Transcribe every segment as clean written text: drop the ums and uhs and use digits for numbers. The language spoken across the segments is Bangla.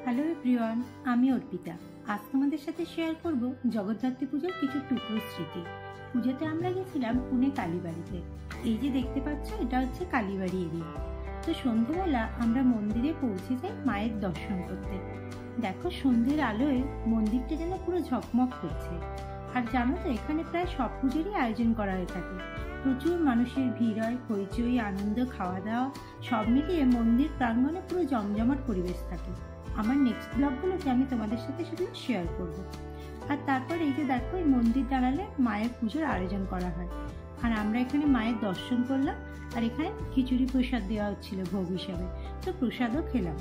হ্যালো এভরিওয়ান, আমি অর্পিতা। আজ তোমাদের সাথে শেয়ার করব জগদ্ধাত্রী পুজোর কিছু টুকরো স্মৃতি। পুজোতে আমরা গেছিলাম পুনে কালীবাড়িতে। এই যে দেখতে পাচ্ছ, এটা হচ্ছে কালীবাড়ি এরিয়া। তো সন্ধ্যেবেলা আমরা মন্দিরে পৌঁছে যাই মায়ের দর্শন করতে। দেখো, সন্ধ্যের আলোয় মন্দিরটা যেন পুরো ঝকমক করছে। আর জানো তো, এখানে প্রায় সব পুজোরই আয়োজন করা হয়ে থাকে। প্রচুর মানুষের ভিড় হয়, হইচই, আনন্দ, খাওয়া দাওয়া সব মিলিয়ে মন্দির প্রাঙ্গণে পুরো জমজমাট পরিবেশ থাকে। আমার নেক্সট ব্লগগুলোতে আমি তোমাদের সাথে সেগুলো শেয়ার করব। আর তারপর এই যে দেখো, এই মন্দির দাঁড়ালে মায়ের পুজোর আয়োজন করা হয়। আর আমরা এখানে মায়ের দর্শন করলাম। আর এখানে খিচুড়ি প্রসাদ দেওয়া হচ্ছিল ভোগ হিসাবে, তো প্রসাদও খেলাম।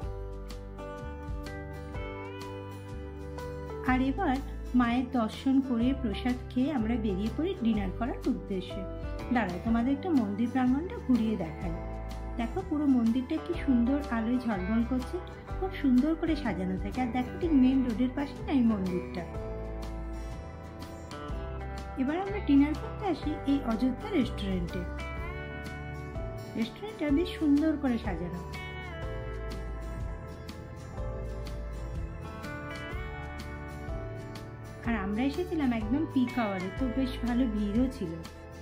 আর এবার মায়ের দর্শন করে প্রসাদ খেয়ে আমরা বেরিয়ে পড়ি ডিনার করার উদ্দেশ্যে। দাঁড়ায় তোমাদের একটা মন্দির প্রাঙ্গণটা ঘুরিয়ে দেখাই। দেখো, পুরো মন্দিরটা কি সুন্দর আলোয় ঝলমল করছে, খুব সুন্দর করে সাজানো থাকে। আর দেখো, ঠিক মেন রোডের পাশে না এই মন্দিরটা। এবার আমরা ডিনার করতে আসি এই অযোধ্যা রেস্টুরেন্টে। রেস্টুরেন্টটা বেশ সুন্দর করে সাজানো। আর আমরা এসেছিলাম একদম পিক আওয়ারে, তো বেশ ভালো ভিড়ও ছিল।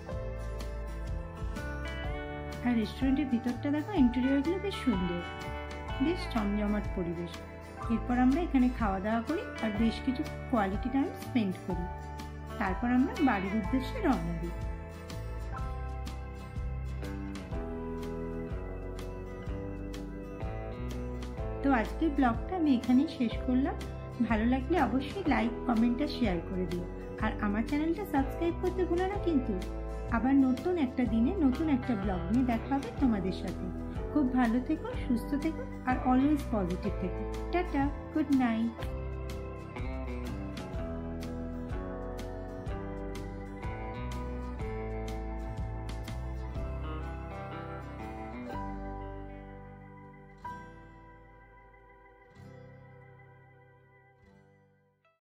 আর রেস্টুরেন্টের ভিতরটা দেখো, ইন্টেরিয়রগুলো বেশ সুন্দর, বেশ জমজমাট পরিবেশ। এরপর আমরা এখানে খাওয়া দাওয়া করি আর বেশ কিছু কোয়ালিটি টাইম স্পেন্ড করি। তারপর আমরা বাড়ির উদ্দেশ্যে রওনা দিই। তো আজকের ব্লগটা আমি এখানেই শেষ করলাম। ভালো লাগলে অবশ্যই লাইক, কমেন্ট আর শেয়ার করে দিও। আর আমার চ্যানেলটা সাবস্ক্রাইব করতে ভুলো না কিন্তু। আবার নতুন একটা দিনে নতুন একটা ব্লগ নিয়ে দেখা হবে তোমাদের সাথে। খুব ভালো থেকো, সুস্থ থেকো আর অলওয়েজ পজিটিভ থেকো। Tata, good night.